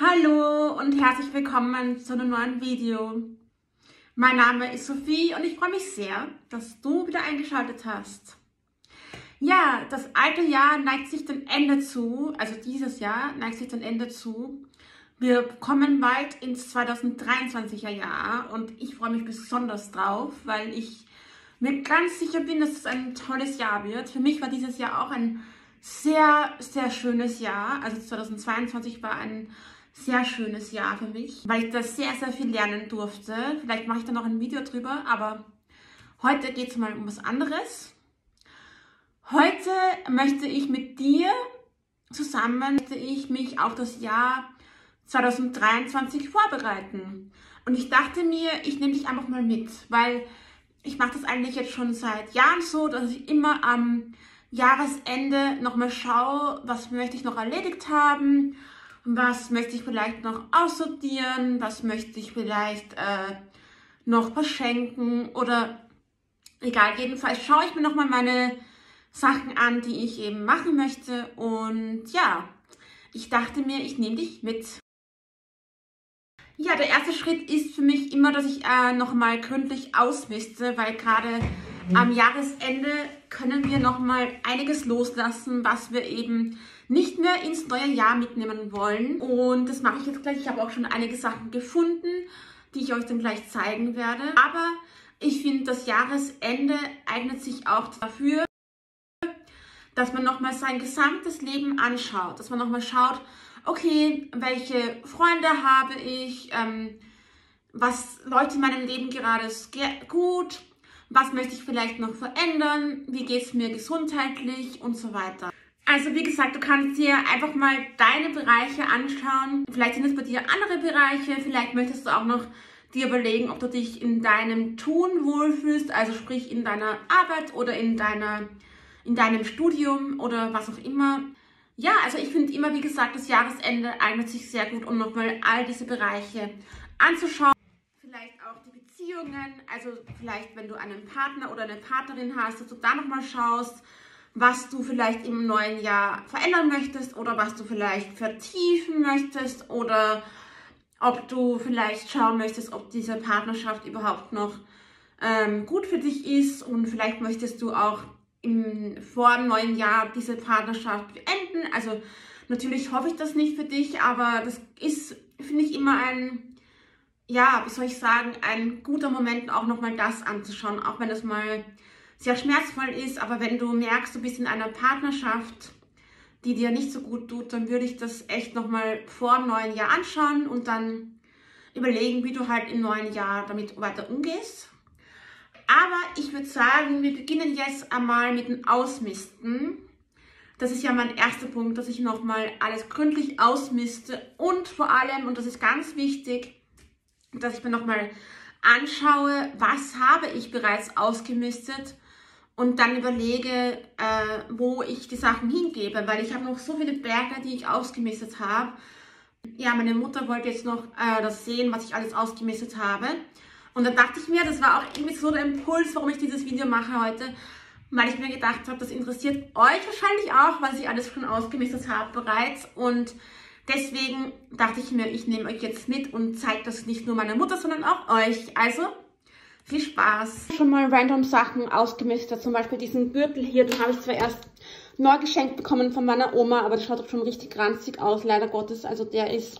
Hallo und herzlich willkommen zu einem neuen Video. Mein Name ist Sophie und ich freue mich sehr, dass du wieder eingeschaltet hast. Ja, das alte Jahr neigt sich dem Ende zu, also dieses Jahr neigt sich dem Ende zu. Wir kommen bald ins 2023er Jahr und ich freue mich besonders drauf, weil ich mir ganz sicher bin, dass es ein tolles Jahr wird. Für mich war dieses Jahr auch ein sehr, sehr schönes Jahr. Also 2022 war ein sehr schönes Jahr für mich, weil ich da sehr, sehr viel lernen durfte. Vielleicht mache ich da noch ein Video drüber, aber heute geht es mal um was anderes. Heute möchte ich mit dir zusammen mich auf das Jahr 2023 vorbereiten. Und ich dachte mir, ich nehme dich einfach mal mit, weil ich mache das eigentlich jetzt schon seit Jahren so, dass ich immer am Jahresende nochmal schaue, was möchte ich noch erledigt haben, was möchte ich vielleicht noch aussortieren, was möchte ich vielleicht noch verschenken oder egal, jedenfalls schaue ich mir nochmal meine Sachen an, die ich eben machen möchte und ja, ich dachte mir, ich nehme dich mit. Ja, der erste Schritt ist für mich immer, dass ich nochmal gründlich ausmiste, weil gerade am Jahresende können wir nochmal einiges loslassen, was wir eben nicht mehr ins neue Jahr mitnehmen wollen. Und das mache ich jetzt gleich. Ich habe auch schon einige Sachen gefunden, die ich euch dann gleich zeigen werde. Aber ich finde, das Jahresende eignet sich auch dafür, dass man nochmal sein gesamtes Leben anschaut. Dass man nochmal schaut, okay, welche Freunde habe ich, was läuft in meinem Leben gerade gut, was möchte ich vielleicht noch verändern, wie geht es mir gesundheitlich und so weiter. Also wie gesagt, du kannst dir einfach mal deine Bereiche anschauen. Vielleicht sind es bei dir andere Bereiche, vielleicht möchtest du auch noch dir überlegen, ob du dich in deinem Tun wohlfühlst, also sprich in deiner Arbeit oder in deinem Studium oder was auch immer. Ja, also ich finde immer, wie gesagt, das Jahresende eignet sich sehr gut, um nochmal all diese Bereiche anzuschauen. Vielleicht auch die Beziehungen, also vielleicht, wenn du einen Partner oder eine Partnerin hast, dass du da nochmal schaust, was du vielleicht im neuen Jahr verändern möchtest oder was du vielleicht vertiefen möchtest oder ob du vielleicht schauen möchtest, ob diese Partnerschaft überhaupt noch gut für dich ist und vielleicht möchtest du auch vor dem neuen Jahr diese Partnerschaft beenden. Also natürlich hoffe ich das nicht für dich, aber das ist, finde ich, immer ein, ja, wie soll ich sagen, ein guter Moment, auch nochmal das anzuschauen, auch wenn das mal sehr schmerzvoll ist, aber wenn du merkst, du bist in einer Partnerschaft, die dir nicht so gut tut, dann würde ich das echt nochmal vor dem neuen Jahr anschauen und dann überlegen, wie du halt im neuen Jahr damit weiter umgehst. Aber ich würde sagen, wir beginnen jetzt einmal mit dem Ausmisten. Das ist ja mein erster Punkt, dass ich nochmal alles gründlich ausmiste und vor allem, und das ist ganz wichtig, dass ich mir nochmal anschaue, was habe ich bereits ausgemistet und dann überlege, wo ich die Sachen hingebe, weil ich habe noch so viele Berge, die ich ausgemistet habe. Ja, meine Mutter wollte jetzt noch das sehen, was ich alles ausgemistet habe. Und dann dachte ich mir, das war auch irgendwie so der Impuls, warum ich dieses Video mache heute, weil ich mir gedacht habe, das interessiert euch wahrscheinlich auch, was ich alles schon ausgemistet habe bereits. Und deswegen dachte ich mir, ich nehme euch jetzt mit und zeige das nicht nur meiner Mutter, sondern auch euch. Also, viel Spaß. Schon mal random Sachen ausgemistet, zum Beispiel diesen Gürtel hier, den habe ich zwar erst neu geschenkt bekommen von meiner Oma, aber der schaut auch schon richtig ranzig aus, leider Gottes. Also der ist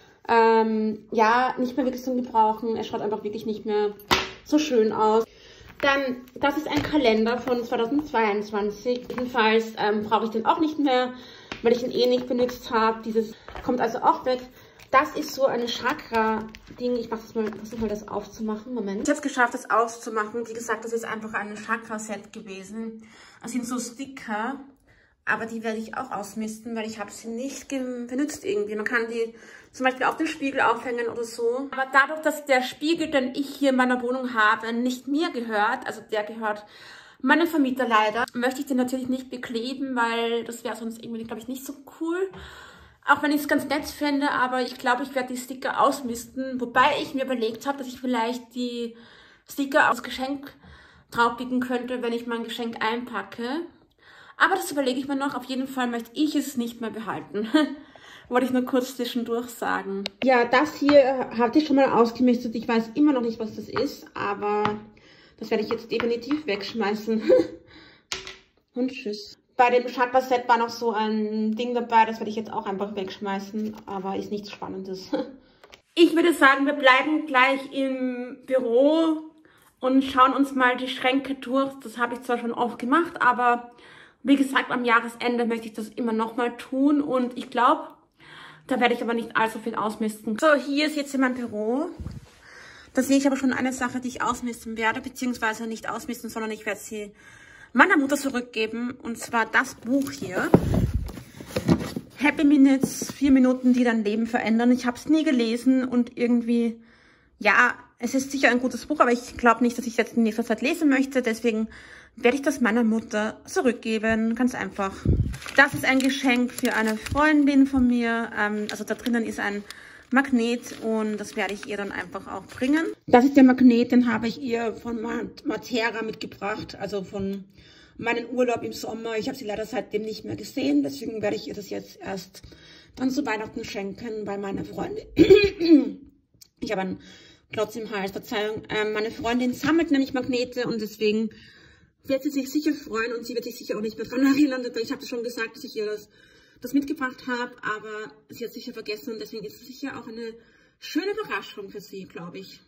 ja nicht mehr wirklich zum Gebrauchen, er schaut einfach wirklich nicht mehr so schön aus. Dann, das ist ein Kalender von 2022, jedenfalls brauche ich den auch nicht mehr, weil ich ihn eh nicht benutzt habe. Dieses kommt also auch weg. Das ist so eine Chakra-Ding. Ich versuche mal das aufzumachen. Moment. Ich habe es geschafft, das auszumachen. Wie gesagt, das ist einfach ein Chakra-Set gewesen. Das sind so Sticker, aber die werde ich auch ausmisten, weil ich habe sie nicht benutzt irgendwie. Man kann die zum Beispiel auf den Spiegel aufhängen oder so. Aber dadurch, dass der Spiegel, den ich hier in meiner Wohnung habe, nicht mir gehört, also der gehört meinem Vermieter leider, möchte ich den natürlich nicht bekleben, weil das wäre sonst irgendwie, glaube ich, nicht so cool. Auch wenn ich es ganz nett fände, aber ich glaube, ich werde die Sticker ausmisten. Wobei ich mir überlegt habe, dass ich vielleicht die Sticker aufs Geschenk draufbiegen könnte, wenn ich mein Geschenk einpacke. Aber das überlege ich mir noch. Auf jeden Fall möchte ich es nicht mehr behalten. Wollte ich nur kurz zwischendurch sagen. Ja, das hier hatte ich schon mal ausgemistet. Ich weiß immer noch nicht, was das ist, aber das werde ich jetzt definitiv wegschmeißen. Und tschüss. Bei dem Chakra-Set war noch so ein Ding dabei, das werde ich jetzt auch einfach wegschmeißen, aber ist nichts Spannendes. Ich würde sagen, wir bleiben gleich im Büro und schauen uns mal die Schränke durch. Das habe ich zwar schon oft gemacht, aber wie gesagt, am Jahresende möchte ich das immer nochmal tun und ich glaube, da werde ich aber nicht allzu viel ausmisten. So, hier ist jetzt in meinem Büro. Da sehe ich aber schon eine Sache, die ich ausmisten werde, beziehungsweise nicht ausmisten, sondern ich werde sie meiner Mutter zurückgeben, und zwar das Buch hier. Happy Minutes, 4 Minuten, die dein Leben verändern. Ich habe es nie gelesen und irgendwie, ja, es ist sicher ein gutes Buch, aber ich glaube nicht, dass ich es jetzt in nächster Zeit lesen möchte. Deswegen werde ich das meiner Mutter zurückgeben. Ganz einfach. Das ist ein Geschenk für eine Freundin von mir. Also da drinnen ist ein Magnet und das werde ich ihr dann einfach auch bringen. Das ist der Magnet, den habe ich ihr von Matera mitgebracht, also von meinem Urlaub im Sommer. Ich habe sie leider seitdem nicht mehr gesehen, deswegen werde ich ihr das jetzt erst dann zu Weihnachten schenken bei meiner Freundin. Ich habe einen Klotz im Hals, Verzeihung. Meine Freundin sammelt nämlich Magnete und deswegen wird sie sich sicher freuen und sie wird sich sicher auch nicht mehr daran erinnern. Ich habe schon gesagt, dass ich ihr das mitgebracht habe, aber sie hat sicher vergessen und deswegen ist es sicher auch eine schöne Überraschung für sie, glaube ich.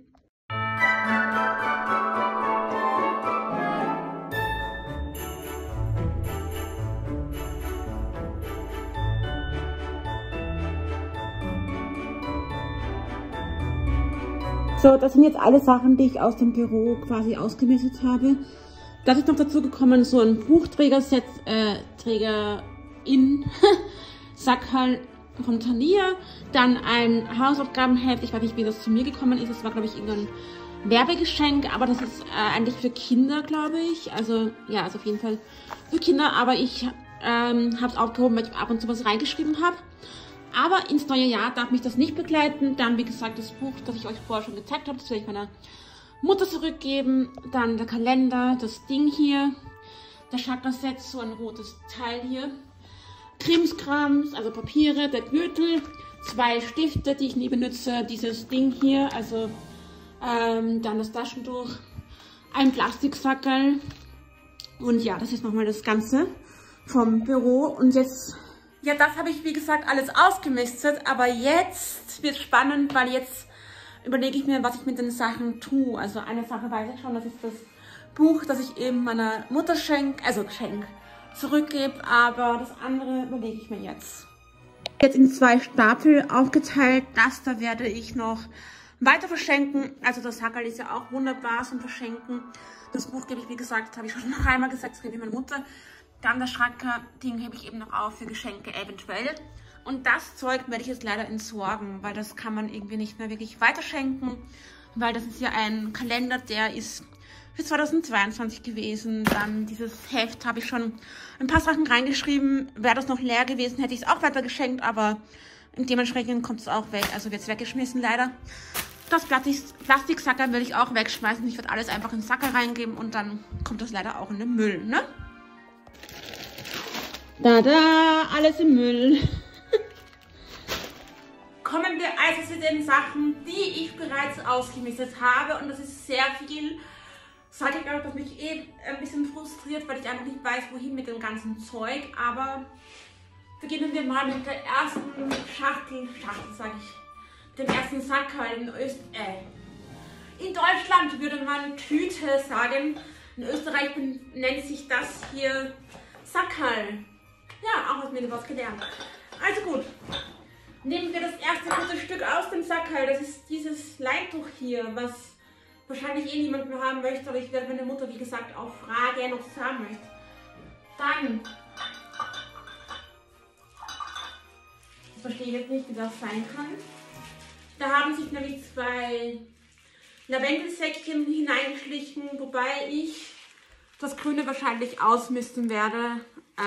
So, das sind jetzt alle Sachen, die ich aus dem Büro quasi ausgemistet habe. Das ist noch dazu gekommen, so ein Buchträger-Set, Sackerl von Thalia, dann ein Hausaufgabenheft, ich weiß nicht, wie das zu mir gekommen ist, das war, glaube ich, irgendein Werbegeschenk, aber das ist eigentlich für Kinder, glaube ich, also, ja, also auf jeden Fall für Kinder, aber ich habe es aufgehoben, weil ich ab und zu was reingeschrieben habe. Aber ins neue Jahr darf mich das nicht begleiten. Dann, wie gesagt, das Buch, das ich euch vorher schon gezeigt habe, das werde ich meiner Mutter zurückgeben. Dann der Kalender, das Ding hier, der Chakra-Set, so ein rotes Teil hier. Krimskrams, also Papiere, der Gürtel, 2 Stifte, die ich nie benutze, dieses Ding hier, also dann das Taschentuch, ein Plastiksackerl. Und ja, das ist nochmal das Ganze vom Büro. Und jetzt... Ja, das habe ich, wie gesagt, alles ausgemistet, aber jetzt wird es spannend, weil jetzt überlege ich mir, was ich mit den Sachen tue. Also eine Sache weiß ich schon, das ist das Buch, das ich eben meiner Mutter zurückgebe, aber das andere überlege ich mir jetzt. Jetzt in 2 Stapel aufgeteilt, das da werde ich noch weiter verschenken. Also das Sackerl ist ja auch wunderbar zum Verschenken. Das Buch gebe ich, wie gesagt, habe ich schon noch einmal gesagt, das gebe ich meiner Mutter. Dann das Schranker-Ding hebe ich eben noch auf für Geschenke eventuell. Und das Zeug werde ich jetzt leider entsorgen, weil das kann man irgendwie nicht mehr wirklich weiterschenken. Weil das ist ja ein Kalender, der ist für 2022 gewesen. Dann dieses Heft habe ich schon ein paar Sachen reingeschrieben. Wäre das noch leer gewesen, hätte ich es auch weiter geschenkt, aber dementsprechend kommt es auch weg. Also wird es weggeschmissen leider. Das Plastiksackerl will ich auch wegschmeißen. Ich werde alles einfach in den Sacker reingeben und dann kommt das leider auch in den Müll, ne? Da, alles im Müll. Kommen wir also zu den Sachen, die ich bereits ausgemistet habe. Und das ist sehr viel. Sage ich auch, dass mich ein bisschen frustriert, weil ich einfach nicht weiß, wohin mit dem ganzen Zeug. Aber beginnen wir mal mit der ersten Schachtel sage ich. Dem ersten Sackerl in Deutschland würde man Tüte sagen. In Österreich nennt sich das hier Sackerl. Ja, auch was mir was gelernt. Also gut, nehmen wir das erste gute Stück aus dem Sackerl. Das ist dieses Leintuch hier, was wahrscheinlich eh niemand mehr haben möchte. Aber ich werde meine Mutter, wie gesagt, auch fragen, ob sie es haben möchte. Dann, das verstehe ich jetzt nicht, wie das sein kann. Da haben sich nämlich 2 Lavendelsäckchen hineingeschlichen, wobei ich das Grüne wahrscheinlich ausmisten werde.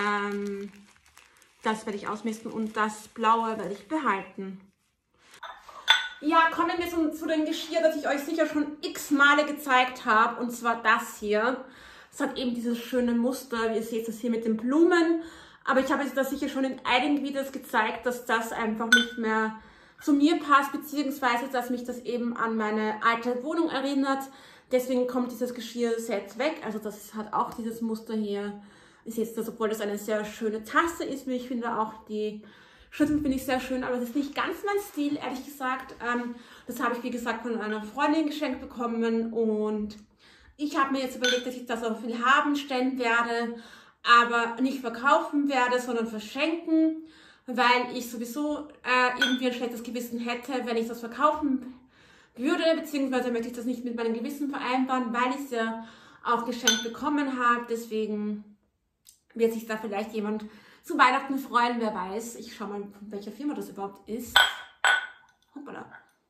Das werde ich ausmisten und das Blaue werde ich behalten. Ja, kommen wir zu dem Geschirr, das ich euch sicher schon x Male gezeigt habe. Und zwar das hier. Es hat eben dieses schöne Muster, wie ihr seht, das hier mit den Blumen. Aber ich habe jetzt das sicher schon in einigen Videos gezeigt, dass das einfach nicht mehr zu mir passt, beziehungsweise dass mich das eben an meine alte Wohnung erinnert. Deswegen kommt dieses Geschirrset weg. Also das hat auch dieses Muster hier. Ist jetzt das, obwohl das eine sehr schöne Tasse ist. Wie ich finde auch die Schüsseln finde ich sehr schön, aber es ist nicht ganz mein Stil, ehrlich gesagt. Das habe ich, wie gesagt, von einer Freundin geschenkt bekommen und ich habe mir jetzt überlegt, dass ich das auf Willhaben stellen werde, aber nicht verkaufen werde, sondern verschenken, weil ich sowieso irgendwie ein schlechtes Gewissen hätte, wenn ich das verkaufen würde, beziehungsweise möchte ich das nicht mit meinem Gewissen vereinbaren, weil ich es ja auch geschenkt bekommen habe. Deswegen wird sich da vielleicht jemand zu Weihnachten freuen, wer weiß. Ich schaue mal, von welcher Firma das überhaupt ist. Hoppala.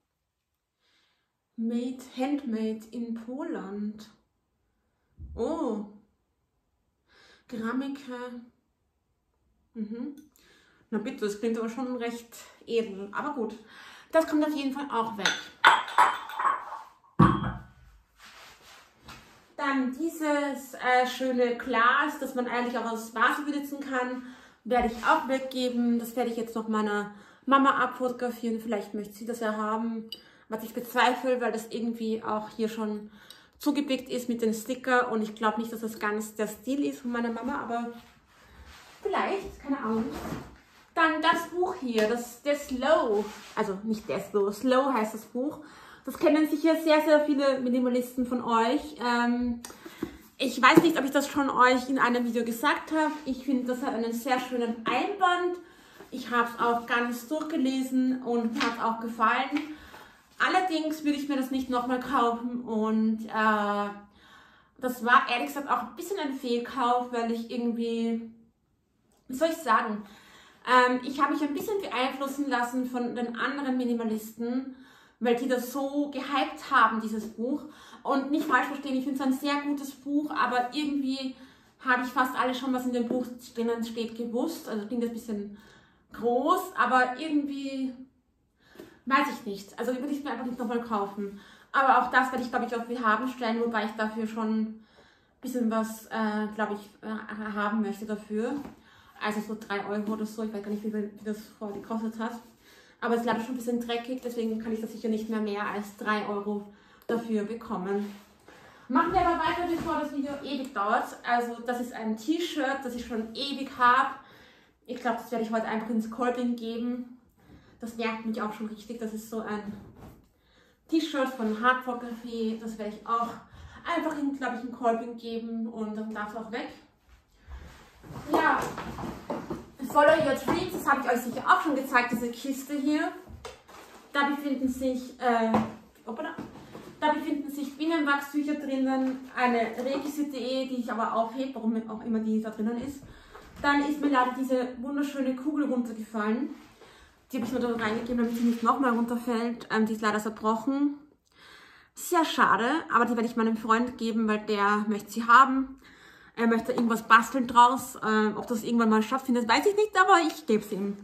Handmade in Poland. Oh. Keramike. Na bitte, das klingt aber schon recht edel. Aber gut, das kommt auf jeden Fall auch weg. Dann dieses schöne Glas, das man eigentlich auch aus Vase benutzen kann, werde ich auch weggeben. Das werde ich jetzt noch meiner Mama abfotografieren. Vielleicht möchte sie das ja haben, was ich bezweifle, weil das irgendwie auch hier schon zugepickt ist mit den Sticker. Und ich glaube nicht, dass das ganz der Stil ist von meiner Mama, aber vielleicht, keine Ahnung. Dann das Buch hier, der Slow, also nicht der Slow, Slow heißt das Buch. Das kennen sicher sehr, sehr viele Minimalisten von euch. Ich weiß nicht, ob ich das schon euch in einem Video gesagt habe. Ich finde, das hat einen sehr schönen Einband. Ich habe es auch ganz durchgelesen und mir hat es auch gefallen. Allerdings würde ich mir das nicht nochmal kaufen und das war ehrlich gesagt auch ein bisschen ein Fehlkauf, weil ich irgendwie, wie soll ich sagen, ich habe mich ein bisschen beeinflussen lassen von den anderen Minimalisten, weil die das so gehypt haben, dieses Buch. Und nicht falsch verstehen, ich finde es ein sehr gutes Buch, aber irgendwie habe ich fast alles schon, was in dem Buch drinnen steht, gewusst. Also klingt ein bisschen groß, aber irgendwie weiß ich nicht. Also würde ich mir einfach nicht nochmal kaufen. Aber auch das werde ich, glaube ich, auf Willhaben stellen, wobei ich dafür schon ein bisschen was, glaube ich, haben möchte dafür. Also so 3 Euro oder so, ich weiß gar nicht, wie das vorher gekostet hat. Aber es ist leider schon ein bisschen dreckig, deswegen kann ich das sicher nicht mehr als 3 Euro dafür bekommen. Machen wir aber weiter, bevor das Video ewig dauert. Also das ist ein T-Shirt, das ich schon ewig habe. Ich glaube, das werde ich heute einfach ins Kolping geben. Das nervt mich auch schon richtig. Das ist so ein T-Shirt von Hardcore Café. Das werde ich auch einfach in, glaube ich, in Kolping geben und dann darf es auch weg. Ja. Follow Your Dreams, das habe ich euch sicher auch schon gezeigt, diese Kiste hier. Da befinden sich, Bienenwachstücher drinnen, eine Requisite, die ich aber aufhebe, warum auch immer die da drinnen ist. Dann ist mir leider diese wunderschöne Kugel runtergefallen. Die habe ich nur da reingegeben, damit sie nicht nochmal runterfällt. Die ist leider zerbrochen. Sehr schade, aber die werde ich meinem Freund geben, weil der möchte sie haben. Er möchte irgendwas basteln draus. Ob das irgendwann mal stattfindet, weiß ich nicht, aber ich gebe es ihm.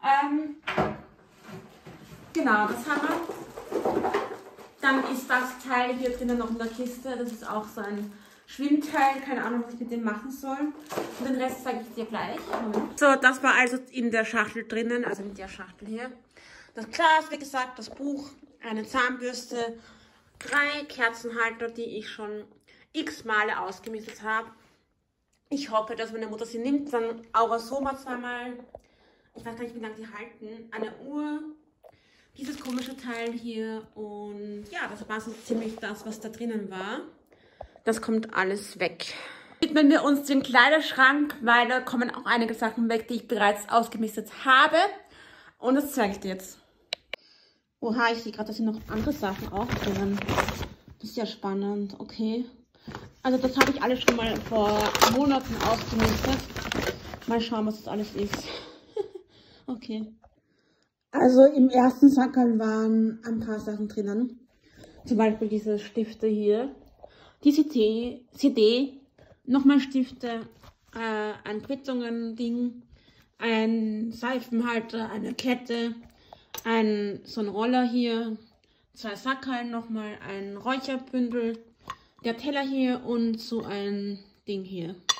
Genau, das haben wir. Dann ist das Teil hier drinnen noch in der Kiste. Das ist auch so ein Schwimmteil. Keine Ahnung, was ich mit dem machen soll. Und den Rest zeige ich dir gleich. So, das war also in der Schachtel drinnen, also in der Schachtel hier. Das Glas, wie gesagt, das Buch, eine Zahnbürste, 3 Kerzenhalter, die ich schon x Male ausgemistet habe. Ich hoffe, dass meine Mutter sie nimmt. Dann Aurasoma zweimal. Ich weiß gar nicht, wie lange die halten. Eine Uhr. Dieses komische Teil hier. Und ja, das war so ziemlich das, was da drinnen war. Das kommt alles weg. Widmen wir uns den Kleiderschrank, weil da kommen auch einige Sachen weg, die ich bereits ausgemistet habe. Und das zeige ich dir jetzt. Oha, ich sehe gerade, da sind noch andere Sachen auch drinnen. Das ist ja spannend. Okay. Also das habe ich alles schon mal vor Monaten ausgemistet. Mal schauen, was das alles ist. Okay. Also im ersten Sackerl waren ein paar Sachen drinnen. Zum Beispiel diese Stifte hier. Diese CD. Nochmal Stifte. Ein Quittungen-Ding. Ein Seifenhalter. Eine Kette. So ein Roller hier. 2 Sackerl nochmal. Ein Räucherbündel. Der Teller hier und so ein Ding hier.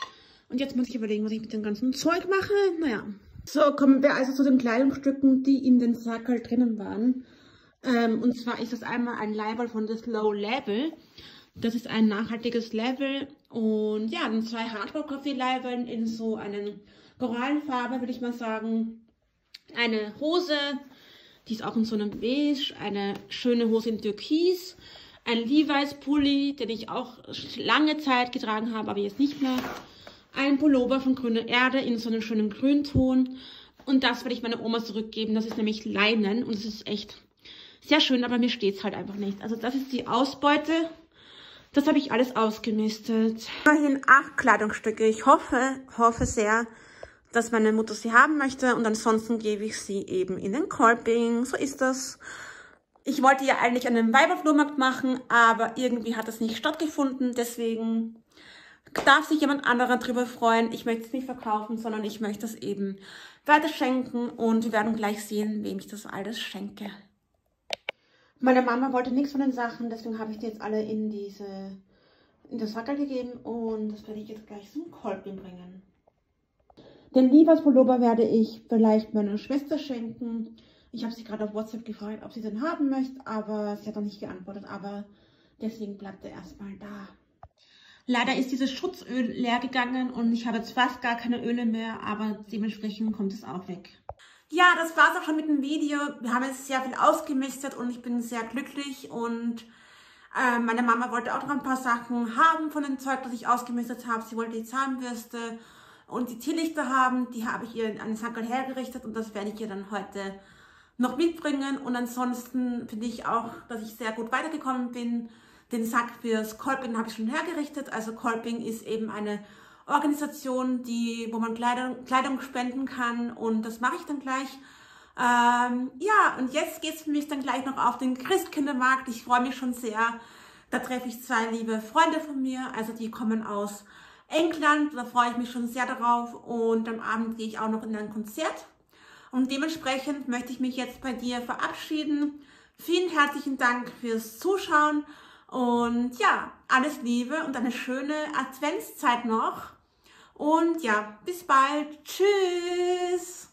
Und jetzt muss ich überlegen, was ich mit dem ganzen Zeug mache. Naja. So, kommen wir also zu den Kleidungsstücken, die in den Sackerl drinnen waren. Und zwar ist das einmal ein Leiberl von The Slow Level. Das ist ein nachhaltiges Level. Und ja, dann 2 Hardcore-Coffee-Leiberl in so einen Korallenfarbe, würde ich mal sagen. Eine Hose, die ist auch in so einem Beige. Eine schöne Hose in Türkis. Ein Levi's Pulli, den ich auch lange Zeit getragen habe, aber jetzt nicht mehr. Ein Pullover von Grüne Erde in so einem schönen Grünton. Und das werde ich meiner Oma zurückgeben. Das ist nämlich Leinen und es ist echt sehr schön, aber mir steht es halt einfach nicht. Also das ist die Ausbeute. Das habe ich alles ausgemistet. Immerhin 8 Kleidungsstücke. Ich hoffe sehr, dass meine Mutter sie haben möchte. Und ansonsten gebe ich sie eben in den Kolping. So ist das. Ich wollte ja eigentlich einen Weiberflohmarkt machen, aber irgendwie hat das nicht stattgefunden. Deswegen darf sich jemand anderer drüber freuen. Ich möchte es nicht verkaufen, sondern ich möchte es eben weiter schenken. Und wir werden gleich sehen, wem ich das alles schenke. Meine Mama wollte nichts von den Sachen, deswegen habe ich die jetzt alle in das Sackerl gegeben. Und das werde ich jetzt gleich zum Kolping bringen. Den Levi's Pullover werde ich vielleicht meiner Schwester schenken. Ich habe sie gerade auf WhatsApp gefragt, ob sie den haben möchte, aber sie hat noch nicht geantwortet. Aber deswegen bleibt er erstmal da. Leider ist dieses Schutzöl leer gegangen und ich habe jetzt fast gar keine Öle mehr, aber dementsprechend kommt es auch weg. Ja, das war's auch schon mit dem Video. Wir haben jetzt sehr viel ausgemistet und ich bin sehr glücklich und meine Mama wollte auch noch ein paar Sachen haben von dem Zeug, das ich ausgemistet habe. Sie wollte die Zahnbürste und die Teelichter haben. Die habe ich ihr an den Sackerl hergerichtet und das werde ich ihr dann heute noch mitbringen. Und ansonsten finde ich auch, dass ich sehr gut weitergekommen bin. Den Sack fürs Kolping habe ich schon hergerichtet. Also Kolping ist eben eine Organisation, wo man Kleidung spenden kann und das mache ich dann gleich. Ja, und jetzt geht es für mich dann gleich noch auf den Christkindlmarkt. Ich freue mich schon sehr. Da treffe ich 2 liebe Freunde von mir, also die kommen aus England. Da freue ich mich schon sehr darauf und am Abend gehe ich auch noch in ein Konzert. Und dementsprechend möchte ich mich jetzt bei dir verabschieden. Vielen herzlichen Dank fürs Zuschauen und ja, alles Liebe und eine schöne Adventszeit noch. Und ja, bis bald. Tschüss.